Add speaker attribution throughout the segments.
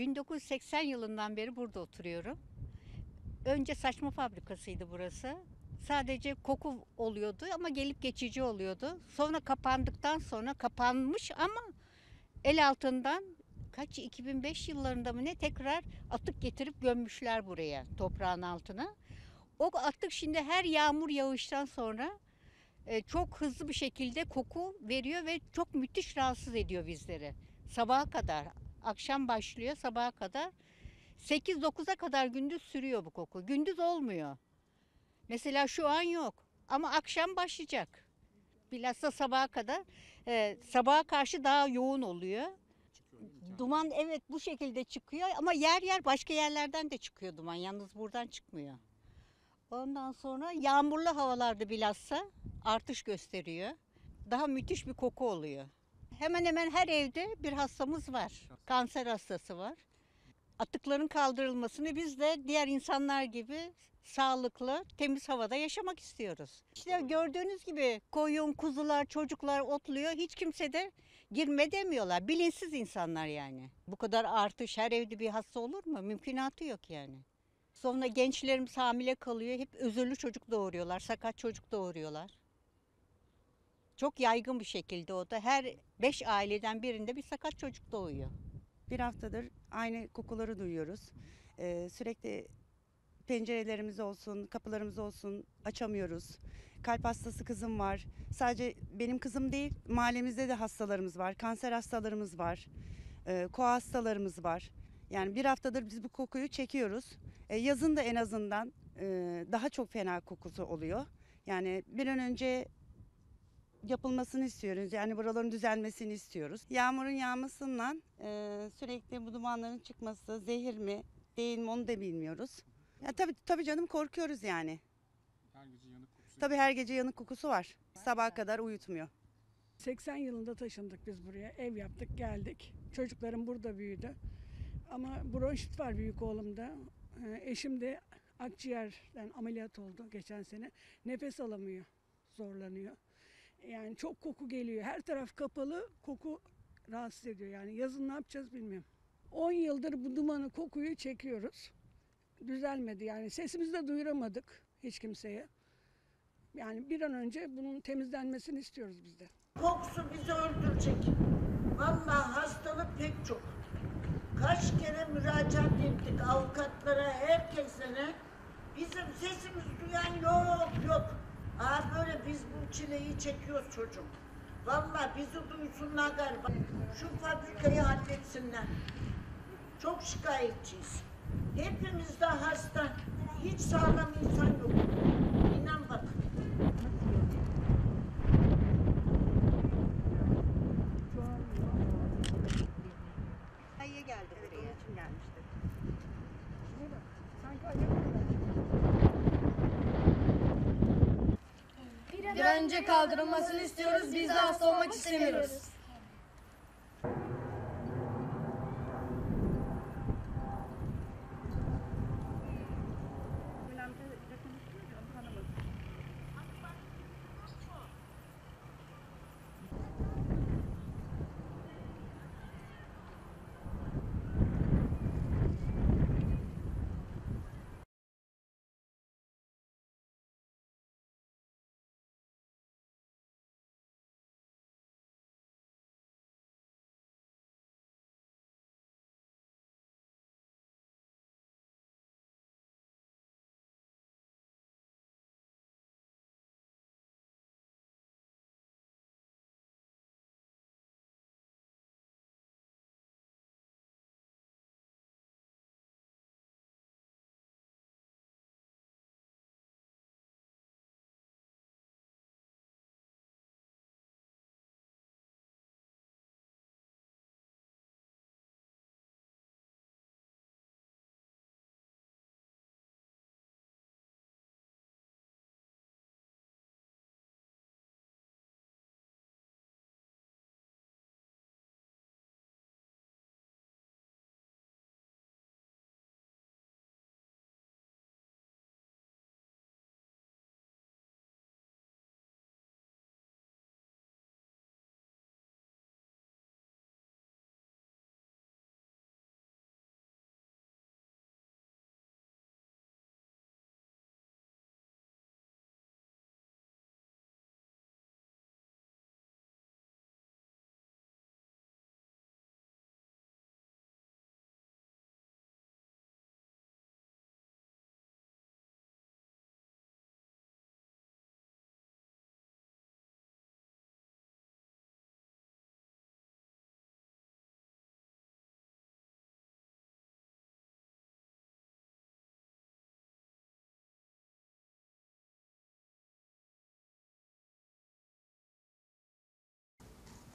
Speaker 1: 1980 yılından beri burada oturuyorum. Önce saçma fabrikasıydı burası. Sadece koku oluyordu ama gelip geçici oluyordu. Sonra kapandıktan sonra kapanmış ama el altından 2005 yıllarında mı ne tekrar atık getirip gömmüşler buraya toprağın altına. O atık şimdi her yağmur yağıştan sonra çok hızlı bir şekilde koku veriyor ve çok müthiş rahatsız ediyor bizleri. Sabaha kadar, akşam başlıyor sabaha kadar. 8-9'a kadar gündüz sürüyor bu koku. Gündüz olmuyor. Mesela şu an yok ama akşam başlayacak. Bilhassa sabaha kadar. Sabaha karşı daha yoğun oluyor. Duman evet bu şekilde çıkıyor ama yer yer başka yerlerden de çıkıyor duman. Yalnız buradan çıkmıyor. Ondan sonra yağmurlu havalarda bilhassa artış gösteriyor. Daha müthiş bir koku oluyor. Hemen hemen her evde bir hastamız var. Kanser hastası var. Atıkların kaldırılmasını biz de diğer insanlar gibi sağlıklı, temiz havada yaşamak istiyoruz. İşte gördüğünüz gibi koyun, kuzular, çocuklar otluyor. Hiç kimse de girme demiyorlar. Bilinçsiz insanlar yani. Bu kadar artış her evde bir hasta olur mu? Mümkünatı yok yani. Sonra gençlerimiz hamile kalıyor. Hep özürlü çocuk doğuruyorlar, sakat çocuk doğuruyorlar. Çok yaygın bir şekilde o da. Her 5 aileden birinde bir sakat çocuk doğuyor.
Speaker 2: Bir haftadır aynı kokuları duyuyoruz. Sürekli pencerelerimiz olsun, kapılarımız olsun açamıyoruz. Kalp hastası kızım var. Sadece benim kızım değil, mahallemizde de hastalarımız var. Kanser hastalarımız var. Koa hastalarımız var. Yani bir haftadır biz bu kokuyu çekiyoruz. Yazın da en azından daha çok fena kokusu oluyor. Yani bir an önce yapılmasını istiyoruz. Yani buraların düzelmesini istiyoruz. Yağmurun yağmasından sürekli bu dumanların çıkması zehir mi değil mi onu da bilmiyoruz. Ya tabii canım korkuyoruz yani.
Speaker 3: Her gece yanık kokusu.
Speaker 2: Tabii her gece yanık kokusu var. Sabaha kadar uyutmuyor.
Speaker 4: 80 yılında taşındık biz buraya. Ev yaptık, geldik. Çocuklarım burada büyüdü. Ama bronşit var büyük oğlumda. Eşim de akciğerden ameliyat oldu geçen sene. Nefes alamıyor, zorlanıyor. Yani çok koku geliyor. Her taraf kapalı, koku rahatsız ediyor. Yani yazın ne yapacağız bilmiyorum. 10 yıldır bu dumanı, kokuyu çekiyoruz. Düzelmedi yani sesimizi de duyuramadık hiç kimseye. Yani bir an önce bunun temizlenmesini istiyoruz biz de.
Speaker 5: Kokusu bizi öldürecek. Vallahi hastalık pek çok. Kaç kere müracaat ettik avukatlara, herkese. Bizim sesimiz duyan yok. Böyle biz bu çileyi çekiyoruz çocuğum. Vallahi bizi duysunlar galiba. Şu fabrikayı halletsinler. Çok şikayetçiyiz. Hepimiz de hasta. Hiç sağlam insan yok. İnan bakın.
Speaker 1: Ayı geldi
Speaker 2: Evet,
Speaker 1: buraya.
Speaker 2: onun için gelmiştik.
Speaker 6: Bir an önce kaldırılmasını istiyoruz. Biz de hasta olmak istemiyoruz.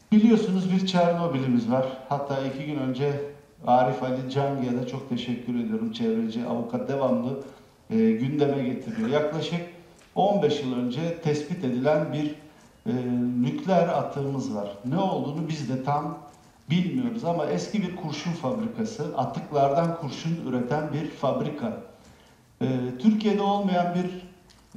Speaker 7: Biliyorsunuz bir Çernobil'imiz var. Hatta 2 gün önce Arif Ali Cangi'ye de çok teşekkür ediyorum. Çevreci, avukat devamlı gündeme getiriyor. Yaklaşık 15 yıl önce tespit edilen bir nükleer atığımız var. Ne olduğunu biz de tam bilmiyoruz ama eski bir kurşun fabrikası, atıklardan kurşun üreten bir fabrika. Türkiye'de olmayan bir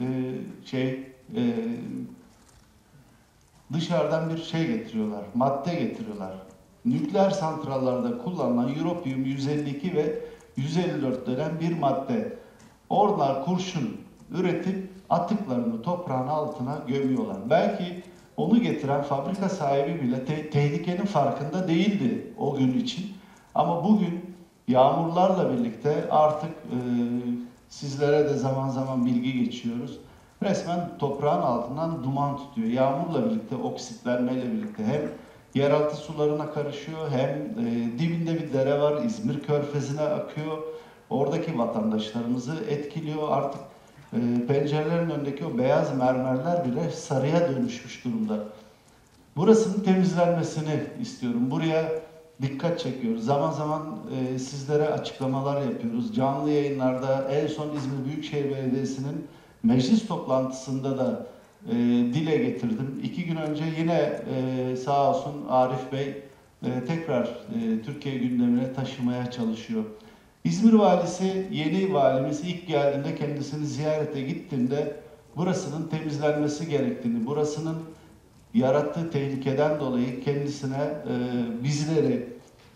Speaker 7: dışarıdan bir şey getiriyorlar, madde getiriyorlar. Nükleer santrallarda kullanılan Europium 152 ve 154 denen bir madde. Oralar kurşun üretip atıklarını toprağın altına gömüyorlar. Belki onu getiren fabrika sahibi bile tehlikenin farkında değildi o gün için. Ama bugün yağmurlarla birlikte artık sizlere de zaman zaman bilgi geçiyoruz. Resmen toprağın altından duman tutuyor. Yağmurla birlikte, oksitlenmeyle birlikte hem yeraltı sularına karışıyor hem dibinde bir dere var. İzmir Körfezi'ne akıyor. Oradaki vatandaşlarımızı etkiliyor. Artık pencerelerin önündeki o beyaz mermerler bile sarıya dönüşmüş durumda. Burasının temizlenmesini istiyorum. Buraya dikkat çekiyoruz. Zaman zaman sizlere açıklamalar yapıyoruz. Canlı yayınlarda en son İzmir Büyükşehir Belediyesi'nin meclis toplantısında da dile getirdim. 2 gün önce yine sağ olsun Arif Bey tekrar Türkiye gündemine taşımaya çalışıyor. İzmir valisi, yeni valimiz ilk geldiğinde kendisini ziyarete gittiğinde burasının temizlenmesi gerektiğini, burasının yarattığı tehlikeden dolayı kendisine bizleri,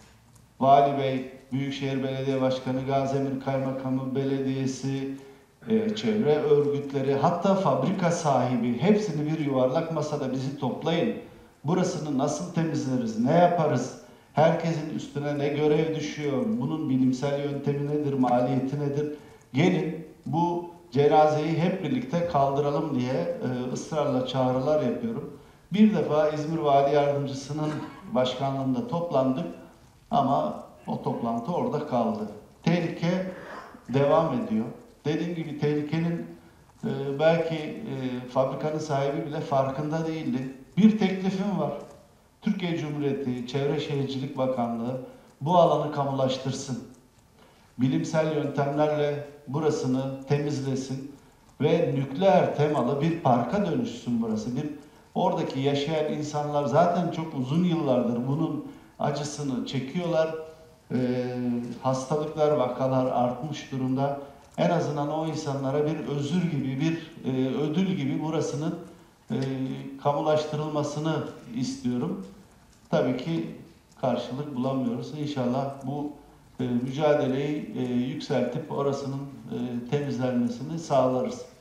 Speaker 7: Vali Bey, Büyükşehir Belediye Başkanı, Gaziemir Kaymakamı Belediyesi, çevre örgütleri, hatta fabrika sahibi hepsini bir yuvarlak masada bizi toplayın. Burasını nasıl temizleriz, ne yaparız? Herkesin üstüne ne görev düşüyor? Bunun bilimsel yöntemi nedir, maliyeti nedir? Gelin bu cenazeyi hep birlikte kaldıralım diye ısrarla çağrılar yapıyorum. Bir defa İzmir Vali Yardımcısının başkanlığında toplandık ama o toplantı orada kaldı. Tehlike devam ediyor. Dediğim gibi tehlikenin belki fabrikanın sahibi bile farkında değildi. Bir teklifim var. Türkiye Cumhuriyeti Çevre Şehircilik Bakanlığı bu alanı kamulaştırsın. Bilimsel yöntemlerle burasını temizlesin ve nükleer temalı bir parka dönüşsün burası. Oradaki yaşayan insanlar zaten çok uzun yıllardır bunun acısını çekiyorlar. Hastalıklar, vakalar artmış durumda. En azından o insanlara bir özür gibi, bir ödül gibi burasının kamulaştırılmasını istiyorum. Tabii ki karşılık bulamıyoruz. İnşallah bu mücadeleyi yükseltip orasının temizlenmesini sağlarız.